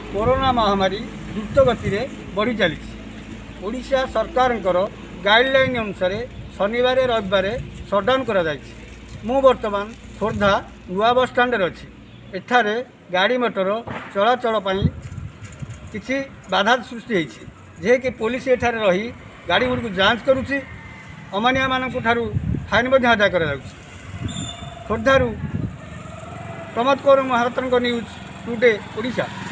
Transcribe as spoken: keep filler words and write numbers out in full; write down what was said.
Corona महामारी द्रुत गति में बढ़ी चली। ओडिशा सरकार गाइडलाइन अनुसार शनिवार रविवार सटडाउन कर मु बर्तमान खोर्धा नुआ बस स्टाण्ड अच्छी। एठारे गाड़ी मोटर चलाचल किसी बाधा सृष्टि होती जे कि पुलिस एठारे रही गाड़ी गुड़ी जांच करुच्ची। अमानिया मानक ठारू फाइन आदाय कर खोर्धारू प्रमोद कौर महापात्र न्यूज टुडे ओडिशा।